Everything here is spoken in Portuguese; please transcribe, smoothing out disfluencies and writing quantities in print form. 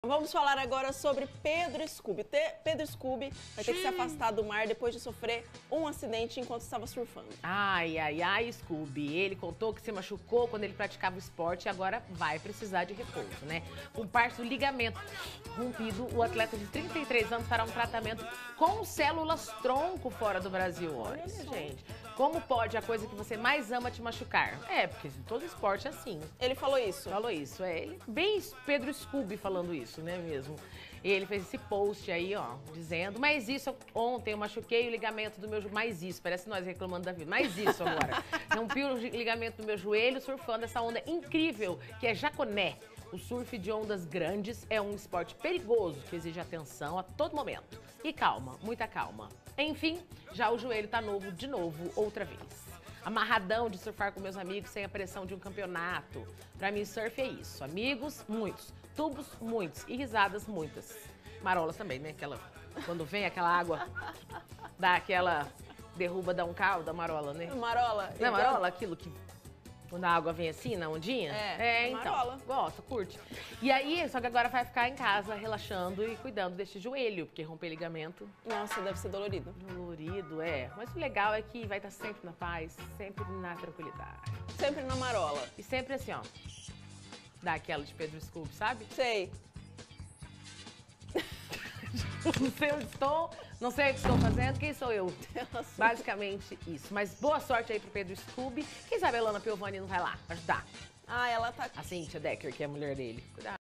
Vamos falar agora sobre Pedro Scooby. Pedro Scooby vai ter que se afastar do mar depois de sofrer um acidente enquanto estava surfando. Ai, ai, ai, Scooby. Ele contou que se machucou quando ele praticava o esporte e agora vai precisar de repouso, né? Com parte do ligamento rompido, o atleta de 33 anos fará um tratamento com células tronco fora do Brasil. Olha, gente, como pode a coisa que você mais ama te machucar? É, porque todo esporte é assim. Ele falou isso? Falou isso, é. Ele, bem Pedro Scooby falando isso, né mesmo? Ele fez esse post aí, ó, dizendo, mas isso, ontem eu machuquei o ligamento do meu joelho, mais isso, parece nós reclamando da vida, mais isso agora. Rompi o ligamento do meu joelho surfando essa onda incrível, que é jaconé. O surf de ondas grandes é um esporte perigoso que exige atenção a todo momento. E calma, muita calma. Enfim, já o joelho tá novo de novo, outra vez. Amarradão de surfar com meus amigos sem a pressão de um campeonato. Pra mim, surf é isso. Amigos, muitos. Tubos, muitos. E risadas, muitas. Marolas também, né? Quando vem aquela água, dá aquela derruba, dá um caldo, da marola, né? Marola? Não é marola? Aquilo que... Quando a água vem assim, na ondinha? Então, marola. Gosto, curte. E aí, só que agora vai ficar em casa, relaxando e cuidando desse joelho, porque romper ligamento... Nossa, deve ser dolorido. Dolorido, é. Mas o legal é que vai estar sempre na paz, sempre na tranquilidade. Sempre na marola. E sempre assim, ó, dá aquela de Pedro Scooby, sabe? Sei. Não sei onde estou, não sei o que estou fazendo, quem sou eu? Basicamente isso. Mas boa sorte aí pro Pedro Scooby. Quem sabe a Elana Piovani não vai lá ajudar? Ah, ela tá... A Cynthia Decker, que é a mulher dele. Cuidado.